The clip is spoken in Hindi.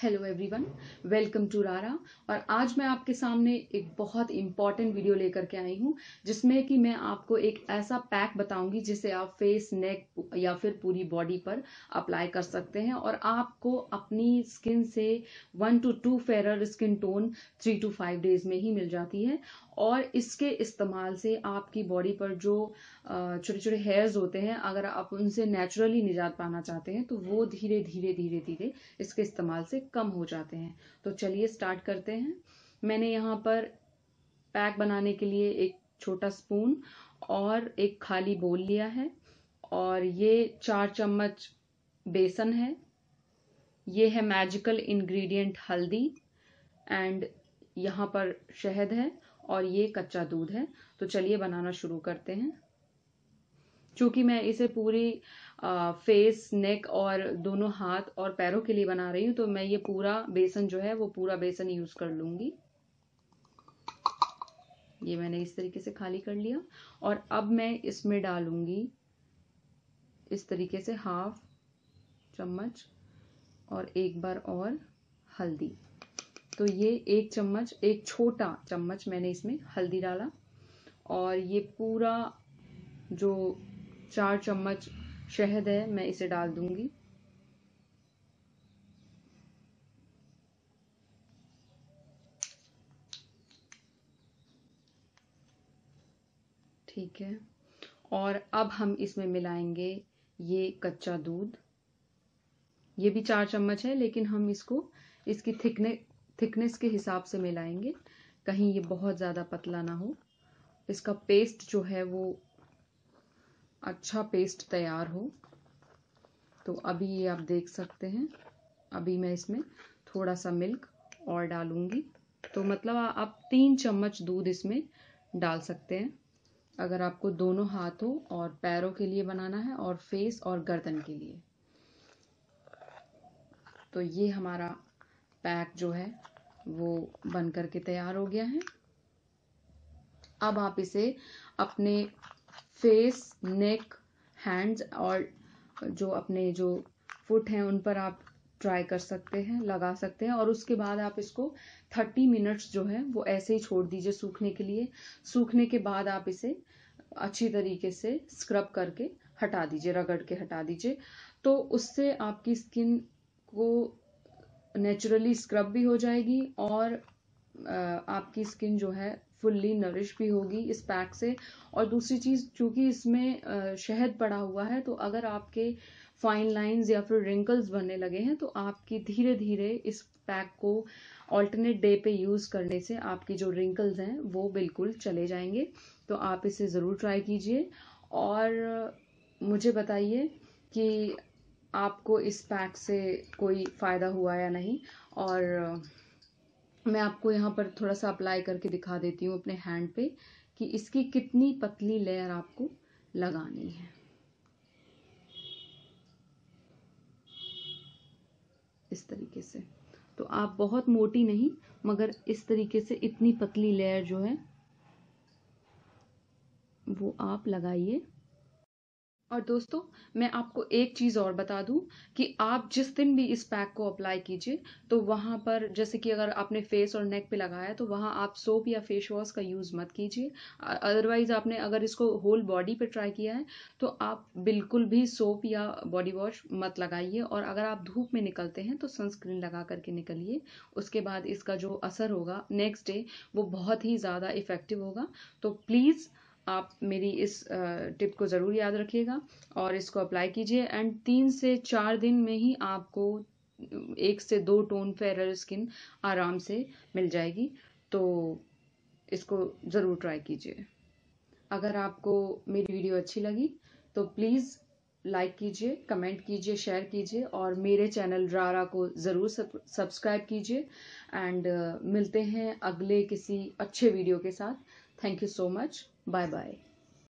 हेलो एवरीवन, वेलकम टू रारा। और आज मैं आपके सामने एक बहुत इम्पॉर्टेंट वीडियो लेकर के आई हूँ जिसमें कि मैं आपको एक ऐसा पैक बताऊंगी जिसे आप फेस, नेक या फिर पूरी बॉडी पर अप्लाई कर सकते हैं और आपको अपनी स्किन से 1 to 2 fairer skin tone 3 to 5 days में ही मिल जाती है। और इसके इस्तेमाल से आपकी बॉडी पर जो छोटे छोटे हेयर्स होते हैं, अगर आप उनसे नेचुरली निजात पाना चाहते हैं तो वो धीरे धीरे धीरे धीरे इसके इस्तेमाल से कम हो जाते हैं। तो चलिए स्टार्ट करते हैं। मैंने यहाँ पर पैक बनाने के लिए एक छोटा स्पून और एक खाली बोल लिया है और ये 4 चम्मच बेसन है। ये है मैजिकल इंग्रेडिएंट हल्दी एंड यहाँ पर शहद है और ये कच्चा दूध है। तो चलिए बनाना शुरू करते हैं। चूंकि मैं इसे पूरी फेस, नेक और दोनों हाथ और पैरों के लिए बना रही हूँ तो मैं ये पूरा बेसन जो है वो पूरा बेसन यूज कर लूंगी। ये मैंने इस तरीके से खाली कर लिया और अब मैं इसमें डालूंगी इस तरीके से 1/2 चम्मच और एक बार और हल्दी। तो ये 1 चम्मच, एक छोटा चम्मच मैंने इसमें हल्दी डाला और ये पूरा जो 4 चम्मच शहद है मैं इसे डाल दूंगी। ठीक है, और अब हम इसमें मिलाएंगे ये कच्चा दूध। ये भी 4 चम्मच है लेकिन हम इसको इसकी थिकनेस के हिसाब से मिलाएंगे, कहीं ये बहुत ज़्यादा पतला ना हो। इसका पेस्ट जो है वो अच्छा पेस्ट तैयार हो। तो अभी ये आप देख सकते हैं, अभी मैं इसमें थोड़ा सा मिल्क और डालूंगी। तो मतलब आप 3 चम्मच दूध इसमें डाल सकते हैं अगर आपको दोनों हाथों और पैरों के लिए बनाना है और फेस और गर्दन के लिए। तो ये हमारा पैक जो है वो बन करके तैयार हो गया है। अब आप इसे अपने फेस, नेक, हैंड्स और जो अपने जो फुट हैं उन पर आप ट्राई कर सकते हैं, लगा सकते हैं। और उसके बाद आप इसको 30 मिनट्स जो है वो ऐसे ही छोड़ दीजिए सूखने के लिए। सूखने के बाद आप इसे अच्छी तरीके से स्क्रब करके हटा दीजिए, रगड़ के हटा दीजिए। तो उससे आपकी स्किन को नेचुरली स्क्रब भी हो जाएगी और आपकी स्किन जो है फुल्ली नरिश भी होगी इस पैक से। और दूसरी चीज, चूंकि इसमें शहद पड़ा हुआ है तो अगर आपके फाइन लाइंस या फिर रिंकल्स बनने लगे हैं तो आपकी धीरे धीरे इस पैक को ऑल्टरनेट डे पे यूज करने से आपकी जो रिंकल्स हैं वो बिल्कुल चले जाएंगे। तो आप इसे जरूर ट्राई कीजिए और मुझे बताइए कि आपको इस पैक से कोई फायदा हुआ या नहीं। और मैं आपको यहाँ पर थोड़ा सा अप्लाई करके दिखा देती हूँ अपने हैंड पे कि इसकी कितनी पतली लेयर आपको लगानी है। इस तरीके से, तो आप बहुत मोटी नहीं मगर इस तरीके से इतनी पतली लेयर जो है वो आप लगाइए। और दोस्तों, मैं आपको एक चीज और बता दूं कि आप जिस दिन भी इस पैक को अप्लाई कीजिए तो वहां पर, जैसे कि अगर आपने फेस और नेक पे लगाया तो वहां आप सोप या फेस वॉश का यूज मत कीजिए। अदरवाइज आपने अगर इसको होल बॉडी पे ट्राई किया है तो आप बिल्कुल भी सोप या बॉडी वॉश मत लगाइए। और अगर आप धूप में निकलते हैं तो सनस्क्रीन लगा करके निकलिए। उसके बाद इसका जो असर होगा नेक्स्ट डे वो बहुत ही ज्यादा इफेक्टिव होगा। तो प्लीज आप मेरी इस टिप को ज़रूर याद रखिएगा और इसको अप्लाई कीजिए एंड 3 से 4 दिन में ही आपको 1 से 2 टोन फेरर स्किन आराम से मिल जाएगी। तो इसको ज़रूर ट्राई कीजिए। अगर आपको मेरी वीडियो अच्छी लगी तो प्लीज़ लाइक कीजिए, कमेंट कीजिए, शेयर कीजिए और मेरे चैनल रारा को ज़रूर सब्सक्राइब कीजिए। एंड मिलते हैं अगले किसी अच्छे वीडियो के साथ। Thank you so much. Bye bye.